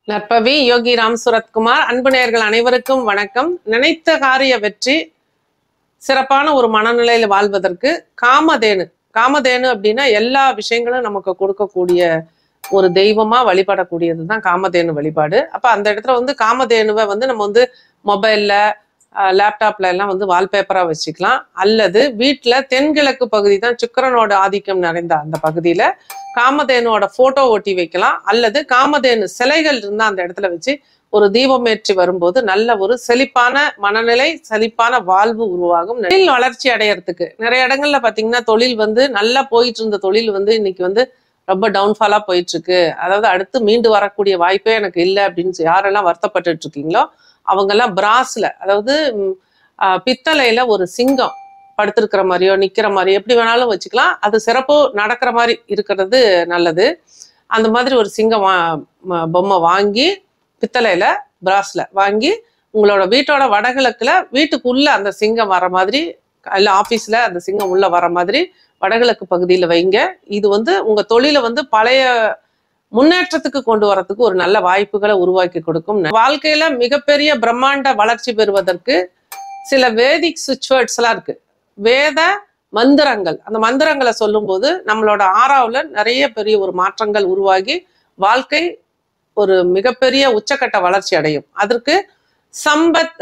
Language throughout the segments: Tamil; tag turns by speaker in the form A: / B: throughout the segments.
A: நற்பவி யோகி ராம் சுரத்குமார். அன்பு நேயர்கள் அனைவருக்கும் வணக்கம். நினைத்த காரிய வெற்றி, சிறப்பான ஒரு மனநிலையில வாழ்வதற்கு காமதேனு அப்படின்னா எல்லா விஷயங்களும் நமக்கு கொடுக்கக்கூடிய ஒரு தெய்வமா வழிபடக்கூடியதுதான் காமதேனு வழிபாடு. அப்ப அந்த இடத்துல காமதேனுவை நம்ம மொபைல்ல லேப்டாப்ல எல்லாம் வால்பேப்பரா வச்சுக்கலாம். அல்லது வீட்டுல தென்கிழக்கு பகுதி தான் சுக்கிரனோட ஆதிக்கம் நிறைந்த அந்த பகுதியில காமதேனுவோட போட்டோ ஒட்டி வைக்கலாம். அல்லது காமதேனு சிலைகள் இருந்தா அந்த இடத்துல வச்சு ஒரு தீபம் ஏற்றி வரும்போது நல்ல ஒரு செழிப்பான மனநிலை, செழிப்பான வாழ்வு உருவாகும். தொழில் வளர்ச்சி அடையறதுக்கு நிறைய இடங்கள்ல பாத்தீங்கன்னா தொழில் நல்லா போயிட்டு இருந்த தொழில் இன்னைக்கு ரொம்ப டவுன்ஃபாலா போயிட்டு இருக்கு. அதாவது அடுத்து மீண்டு வரக்கூடிய வாய்ப்பே எனக்கு இல்லை அப்படின்னு யாரெல்லாம் வருத்தப்பட்டு இருக்கீங்களோ அவங்கெல்லாம் பிராஸ்ல, அதாவது பித்தளையில ஒரு சிங்கம் படுத்திருக்கிற மாதிரியோ நிக்கிற மாதிரியோ எப்படி வேணாலும் வச்சுக்கலாம். அது சிறப்பு நடக்கிற மாதிரி இருக்கிறது நல்லது. அந்த மாதிரி ஒரு சிங்கம் பொம்மை வாங்கி பித்தளையில பிராஸ்ல வாங்கி உங்களோட வீட்டோட வடகிழக்குல வீட்டுக்குள்ள அந்த சிங்கம் வர மாதிரி, இல்ல ஆபீஸ்ல அந்த சிங்கம் உள்ள வர மாதிரி வடகிழக்கு பகுதியில வைங்க. இது உங்க தொழிலை பழைய முன்னேற்றத்துக்கு கொண்டு வரதுக்கு ஒரு நல்ல வாய்ப்புகளை உருவாக்கி கொடுக்கும். வாழ்க்கையில மிகப்பெரிய பிரம்மாண்ட வளர்ச்சி பெறுவதற்கு சில வேதிக் சுவிட்ச் வேர்ட்ஸ் எல்லாம் இருக்கு, வேத மந்திரங்கள். அந்த மந்திரங்களை சொல்லும் போது நம்மளோட ஆறாவுல நிறைய பெரிய ஒரு மாற்றங்கள் உருவாகி வாழ்க்கை ஒரு மிகப்பெரிய உச்சக்கட்ட வளர்ச்சி அடையும். அதற்கு சம்பத்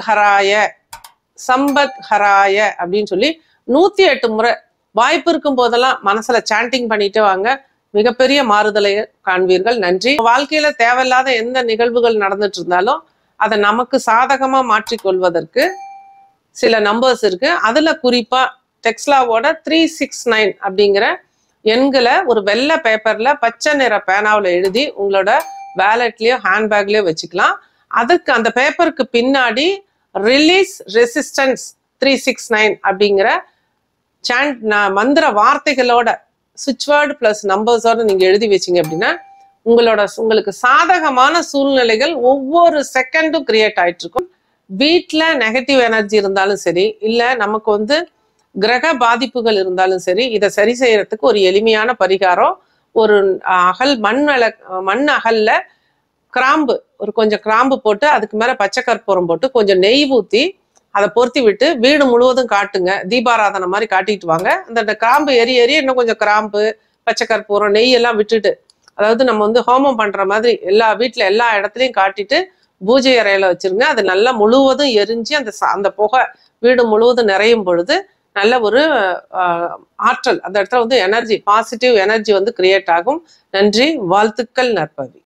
A: ஹராய அப்படின்னு சொல்லி 108 முறை வாய்ப்பு இருக்கும் போதெல்லாம் மனசுல சாண்டிங் பண்ணிட்டு வாங்க. மிகப்பெரிய மாறுதலை காண்பீர்கள். நன்றி. வாழ்க்கையில தேவையில்லாத எந்த நிகழ்வுகள் நடந்துட்டு இருந்தாலும் அதை நமக்கு சாதகமா மாற்றிக்கொள்வதற்கு சில நம்பர்ஸ் இருக்கு. அதுல குறிப்பா டெக்ஸ்லாவோட 369 அப்படிங்கிற எண்களை ஒரு வெள்ளை பேப்பர்ல பச்சை நிற பேனாவில் எழுதி உங்களோட வேலட்லயோ ஹேண்ட்பேக்லயோ வச்சுக்கலாம். அதுக்கு அந்த பேப்பருக்கு பின்னாடி ரிலீஸ் ரெசிஸ்டன்ஸ் 369 அப்படிங்கிற மந்திர வார்த்தைகளோட சுவிட்ச் வேர்டு பிளஸ் நம்பர்ஸோட நீங்க எழுதி வச்சீங்க அப்படின்னா உங்களுக்கு சாதகமான சூழ்நிலைகள் ஒவ்வொரு செகண்டும் கிரியேட் ஆயிட்டு இருக்கும். வீட்டுல நெகட்டிவ் எனர்ஜி இருந்தாலும் சரி, இல்ல நமக்கு கிரக பாதிப்புகள் இருந்தாலும் சரி, இதை சரி செய்யறதுக்கு ஒரு எளிமையான பரிகாரம். ஒரு மண் அகல்ல கிராம்பு, கொஞ்சம் கிராம்பு போட்டு அதுக்கு மேல பச்சை கற்பூரம் போட்டு கொஞ்சம் நெய் ஊத்தி அதை பொருத்தி விட்டு வீடு முழுவதும் காட்டுங்க. தீபாராதனை மாதிரி காட்டிட்டு வாங்க. அந்த கிராம்பு எரி இன்னும் கொஞ்சம் கிராம்பு, பச்சை கற்பூரம், நெய் எல்லாம் விட்டுட்டு, அதாவது நம்ம ஹோமம் பண்ற மாதிரி வீட்டுல எல்லா இடத்துலயும் காட்டிட்டு பூஜை அறையில வச்சிருங்க. அது நல்லா முழுவதும் எரிஞ்சு அந்த புகை வீடு முழுவதும் நிறையும் பொழுது நல்ல ஒரு ஆற்றல் அந்த இடத்துல எனர்ஜி, பாசிட்டிவ் எனர்ஜி கிரியேட் ஆகும். நன்றி, வாழ்த்துக்கள். நற்பவி.